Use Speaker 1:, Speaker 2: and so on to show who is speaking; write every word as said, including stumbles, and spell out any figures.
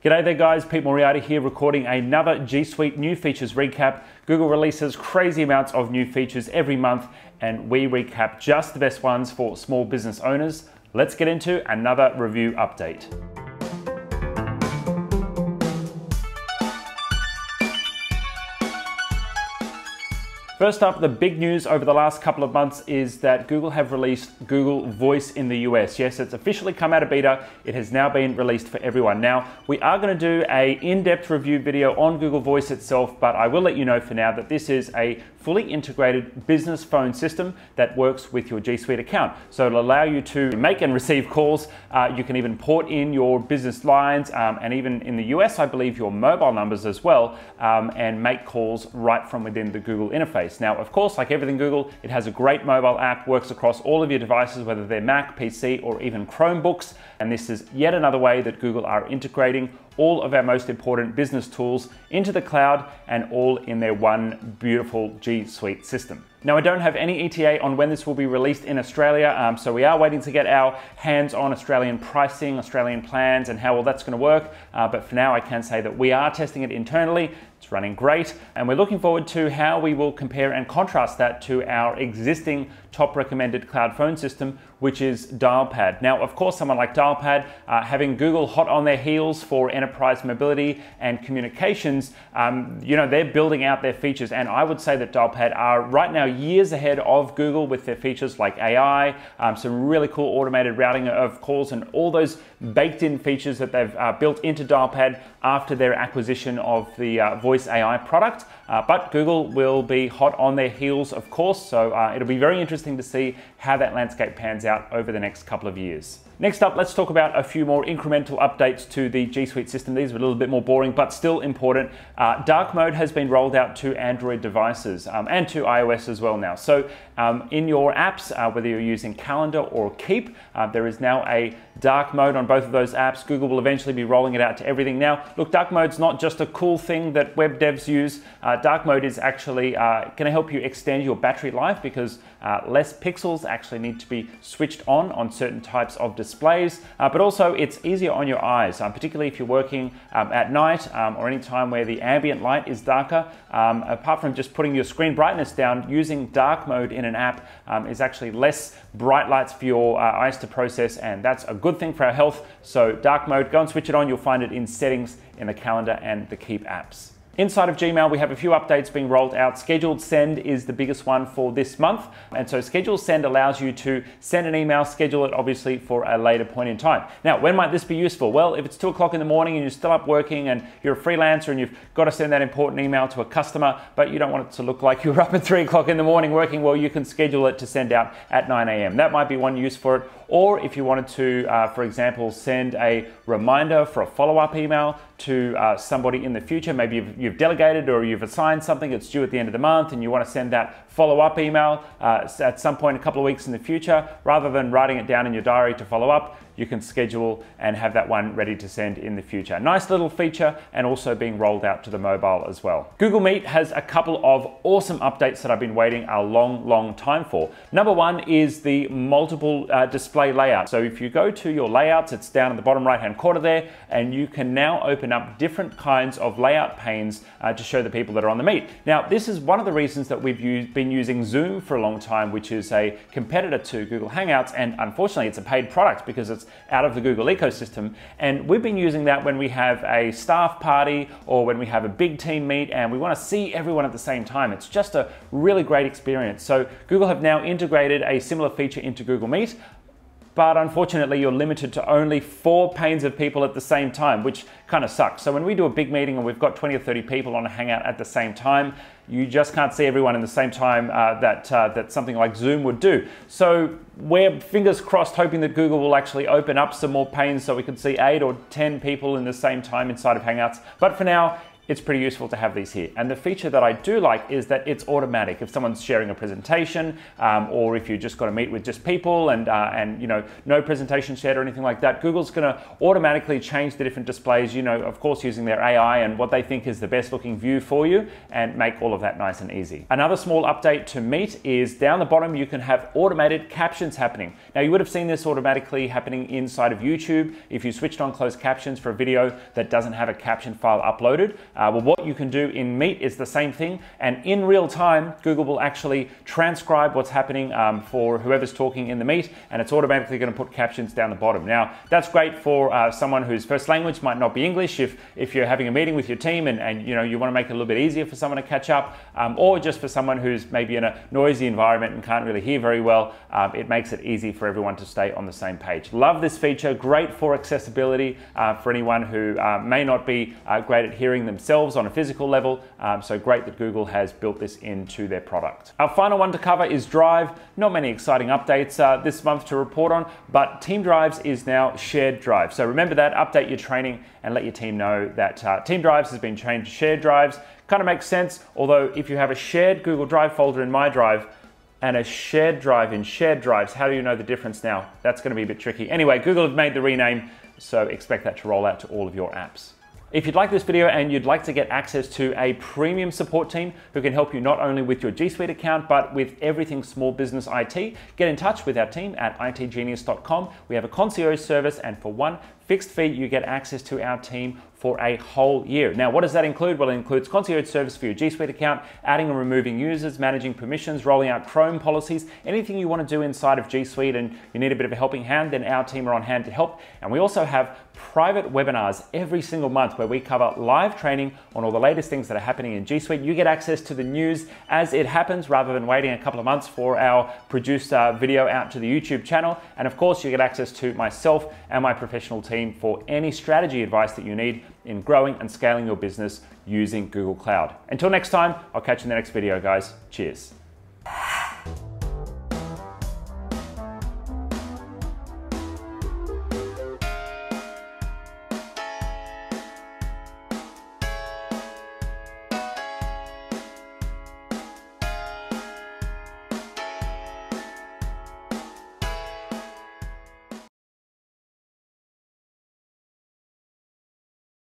Speaker 1: G'day there guys, Pete Moriarty here recording another G Suite new features recap. Google releases crazy amounts of new features every month and we recap just the best ones for small business owners. Let's get into another review update. First up, the big news over the last couple of months is that Google have released Google Voice in the U S. Yes, it's officially come out of beta. It has now been released for everyone. Now, we are going to do a in-depth review video on Google Voice itself, but I will let you know for now that this is a fully integrated business phone system that works with your G Suite account. So it'll allow you to make and receive calls. Uh, you can even port in your business lines um, and even in the U S, I believe, your mobile numbers as well, um, and make calls right from within the Google interface. Now, of course, like everything Google, it has a great mobile app, works across all of your devices, whether they're Mac, P C, or even Chromebooks. And this is yet another way that Google are integrating all of our most important business tools into the cloud and all in their one beautiful G Suite system. Now, I don't have any E T A on when this will be released in Australia, um, so we are waiting to get our hands on Australian pricing, Australian plans, and how all that's going to work. Uh, but for now, I can say that we are testing it internally. It's running great, and we're looking forward to how we will compare and contrast that to our existing top recommended cloud phone system, which is Dialpad. Now, of course, someone like Dialpad, uh, having Google hot on their heels for enterprise mobility and communications, um, you know, they're building out their features, and I would say that Dialpad are right now years ahead of Google with their features like A I, um, some really cool automated routing of calls, and all those baked in features that they've uh, built into Dialpad after their acquisition of the uh, Voice A I product. Uh, but Google will be hot on their heels, of course, so uh, it'll be very interesting to see how that landscape pans out over the next couple of years. Next up, let's talk about a few more incremental updates to the G Suite system. These are a little bit more boring, but still important. Uh, dark mode has been rolled out to Android devices um, and to iOS as well now. So um, in your apps, uh, whether you're using Calendar or Keep, uh, there is now a dark mode on both of those apps. Google will eventually be rolling it out to everything. Now, look, dark mode's not just a cool thing that web devs use. Uh, dark mode is actually uh, going to help you extend your battery life because uh, less pixels actually need to be switched on on certain types of displays, uh, but also it's easier on your eyes, um, particularly if you're working um, at night um, or any time where the ambient light is darker. Um, apart from just putting your screen brightness down, using dark mode in an app um, is actually less bright lights for your uh, eyes to process, and that's a good thing for our health. So dark mode, go and switch it on. You'll find it in settings in the Calendar and the Keep apps. Inside of Gmail, we have a few updates being rolled out. Scheduled Send is the biggest one for this month. And so Scheduled Send allows you to send an email, schedule it obviously for a later point in time. Now, when might this be useful? Well, if it's two o'clock in the morning and you're still up working and you're a freelancer and you've got to send that important email to a customer, but you don't want it to look like you're up at three o'clock in the morning working, well, you can schedule it to send out at nine A M That might be one use for it. Or if you wanted to, uh, for example, send a reminder for a follow-up email to uh, somebody in the future, maybe you've, you've delegated or you've assigned something, it's due at the end of the month, and you want to send that follow-up email uh, at some point a couple of weeks in the future, rather than writing it down in your diary to follow up, you can schedule and have that one ready to send in the future. Nice little feature, and also being rolled out to the mobile as well. Google Meet has a couple of awesome updates that I've been waiting a long, long time for. Number one is the multiple uh, display layout. So if you go to your layouts, it's down in the bottom right-hand corner there, and you can now open up different kinds of layout panes uh, to show the people that are on the Meet. Now, this is one of the reasons that we've used, been using Zoom for a long time, which is a competitor to Google Hangouts, and unfortunately it's a paid product because it's out of the Google ecosystem. And we've been using that when we have a staff party or when we have a big team meet and we want to see everyone at the same time. It's just a really great experience. So Google have now integrated a similar feature into Google Meet, but unfortunately you're limited to only four panes of people at the same time, which kind of sucks. So when we do a big meeting and we've got twenty or thirty people on a Hangout at the same time, you just can't see everyone in the same time uh, that, uh, that something like Zoom would do. So we're fingers crossed hoping that Google will actually open up some more panes so we can see eight or ten people in the same time inside of Hangouts. But for now, it's pretty useful to have these here. And the feature that I do like is that it's automatic. If someone's sharing a presentation, um, or if you just got to meet with just people and, uh, and you know, no presentation shared or anything like that, Google's going to automatically change the different displays, you know, of course using their A I and what they think is the best looking view for you, and make all of that nice and easy. Another small update to Meet is down the bottom you can have automated captions happening. Now you would have seen this automatically happening inside of YouTube if you switched on closed captions for a video that doesn't have a caption file uploaded. Uh, well, what you can do in Meet is the same thing, and in real time, Google will actually transcribe what's happening um, for whoever's talking in the Meet, and it's automatically going to put captions down the bottom. Now, that's great for uh, someone whose first language might not be English. If if you're having a meeting with your team and, and you know you want to make it a little bit easier for someone to catch up, um, or just for someone who's maybe in a noisy environment and can't really hear very well, um, it makes it easy for everyone to stay on the same page. Love this feature. Great for accessibility uh, for anyone who uh, may not be uh, great at hearing themselves on a physical level, um, so great that Google has built this into their product. Our final one to cover is Drive. Not many exciting updates uh, this month to report on, but Team Drives is now Shared Drive. So remember that, update your training and let your team know that uh, Team Drives has been changed to Shared Drives. Kind of makes sense, although if you have a shared Google Drive folder in My Drive and a shared drive in Shared Drives, how do you know the difference now? That's going to be a bit tricky. Anyway, Google have made the rename, so expect that to roll out to all of your apps. If you'd like this video and you'd like to get access to a premium support team who can help you not only with your G Suite account, but with everything small business I T, get in touch with our team at I T genius dot com. We have a concierge service, and for one fixed fee, you get access to our team for a whole year. Now, what does that include? Well, it includes concierge service for your G Suite account, adding and removing users, managing permissions, rolling out Chrome policies, anything you want to do inside of G Suite and you need a bit of a helping hand, then our team are on hand to help. And we also have private webinars every single month where we cover live training on all the latest things that are happening in G Suite. You get access to the news as it happens rather than waiting a couple of months for our produced uh, video out to the YouTube channel. And of course, you get access to myself and my professional team for any strategy advice that you need in growing and scaling your business using Google Cloud. Until next time, I'll catch you in the next video, guys. Cheers.